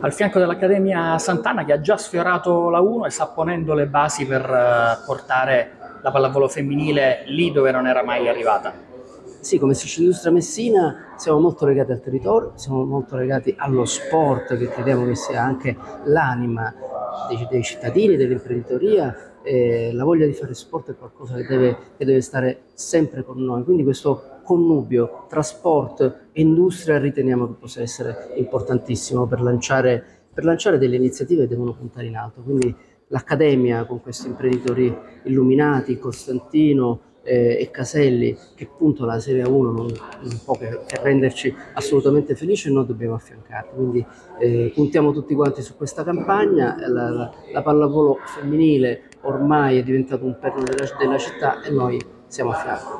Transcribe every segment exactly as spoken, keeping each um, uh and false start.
al fianco dell'Accademia Sant'Anna che ha già sfiorato la uno e sta ponendo le basi per eh, portare la pallavolo femminile lì dove non era mai arrivata. Sì, come Sicindustria Messina siamo molto legati al territorio, siamo molto legati allo sport, che crediamo che sia anche l'anima dei, dei cittadini, dell'imprenditoria. Eh, la voglia di fare sport è qualcosa che deve, che deve stare sempre con noi, quindi questo connubio tra sport e industria riteniamo che possa essere importantissimo per lanciare, per lanciare delle iniziative che devono puntare in alto. Quindi l'Accademia con questi imprenditori illuminati, Costantino, Eh, e Caselli, che puntano alla Serie uno, non, non può che, che renderci assolutamente felici, e noi dobbiamo affiancarli. Quindi eh, puntiamo tutti quanti su questa campagna. La, la, la pallavolo femminile ormai è diventato un perno della, della città e noi siamo a fianco.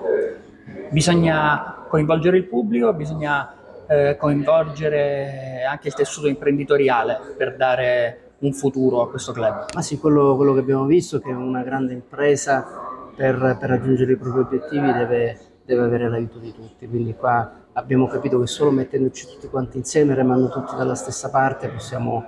Bisogna coinvolgere il pubblico, bisogna eh, coinvolgere anche il tessuto imprenditoriale per dare un futuro a questo club. Ma sì, quello, quello che abbiamo visto è che una grande impresa Per, per raggiungere i propri obiettivi deve, deve avere l'aiuto di tutti, quindi qua abbiamo capito che solo mettendoci tutti quanti insieme, remando tutti dalla stessa parte, possiamo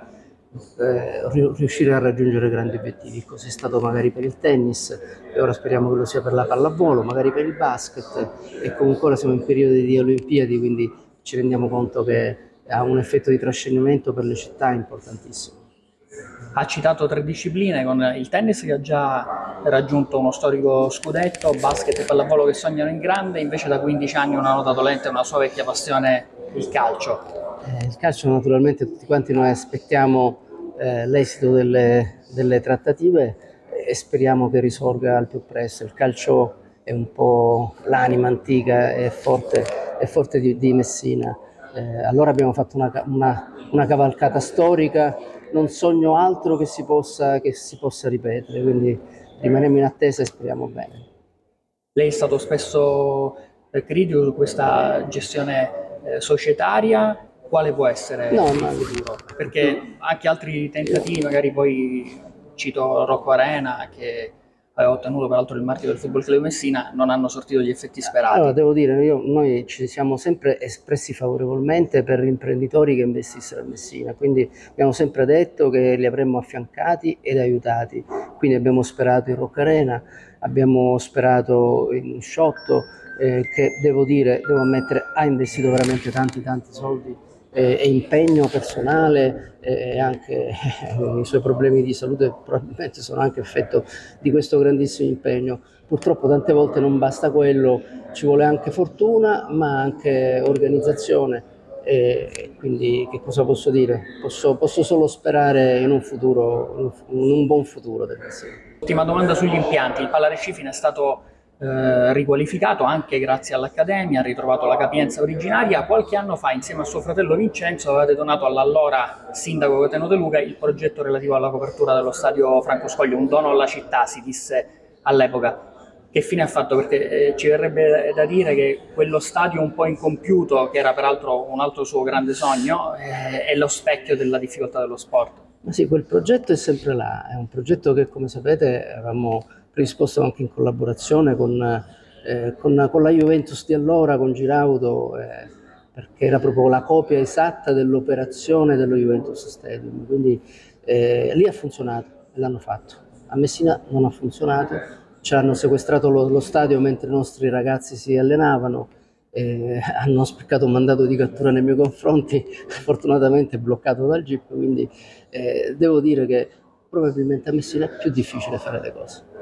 eh, riuscire a raggiungere grandi obiettivi. Così è stato magari per il tennis e ora speriamo che lo sia per la pallavolo, magari per il basket, e comunque ora siamo in periodo di Olimpiadi, quindi ci rendiamo conto che ha un effetto di trascinamento per le città importantissimo. Ha citato tre discipline, con il tennis che ha già raggiunto uno storico scudetto, basket e pallavolo che sognano in grande, invece da quindici anni una nota dolente, una sua vecchia passione, il calcio. Eh, il calcio naturalmente tutti quanti noi aspettiamo eh, l'esito delle, delle trattative e speriamo che risorga al più presto. Il calcio è un po' l'anima antica e forte, è forte di, di Messina. Eh, allora abbiamo fatto una, una, una cavalcata storica. Non sogno altro che si possa, che si possa ripetere, quindi rimaniamo in attesa e speriamo bene. Lei è stato spesso critico su questa gestione eh, societaria, quale può essere no, il ma... futuro? Perché anche altri tentativi, magari poi cito Rocco Arena, che aveva ottenuto peraltro il marchio del Football Club Messina, non hanno sortito gli effetti sperati. Allora, devo dire, io, noi ci siamo sempre espressi favorevolmente per gli imprenditori che investissero a Messina, quindi abbiamo sempre detto che li avremmo affiancati ed aiutati, quindi abbiamo sperato in Rocco Arena, abbiamo sperato in Sciotto, eh, che devo dire, devo ammettere, ha investito veramente tanti tanti soldi e impegno personale, e anche i suoi problemi di salute probabilmente sono anche effetto di questo grandissimo impegno. Purtroppo tante volte non basta quello, ci vuole anche fortuna ma anche organizzazione, e quindi che cosa posso dire? Posso, posso solo sperare in un futuro, in un buon futuro del Messina. Ultima domanda sugli impianti. Il Pallarescifine è stato eh, riqualificato anche grazie all'Accademia, ha ritrovato la capienza originaria. Qualche anno fa, insieme a suo fratello Vincenzo, avevate donato all'allora sindaco Gaetano De Luca il progetto relativo alla copertura dello stadio Franco Scoglio, un dono alla città, si disse all'epoca. Che fine ha fatto? Perché eh, ci verrebbe da dire che quello stadio un po' incompiuto, che era peraltro un altro suo grande sogno, eh, è lo specchio della difficoltà dello sport. Ma sì, quel progetto è sempre là, è un progetto che, come sapete, avevamo predisposto anche in collaborazione con, eh, con, con la Juventus di allora, con Giraudo, eh, perché era proprio la copia esatta dell'operazione dello Juventus Stadium, quindi eh, lì ha funzionato, l'hanno fatto. A Messina non ha funzionato, ci hanno sequestrato lo, lo stadio mentre i nostri ragazzi si allenavano, eh, hanno spiccato un mandato di cattura nei miei confronti, fortunatamente bloccato dal G I P, quindi eh, devo dire che probabilmente a Messina è più difficile fare le cose.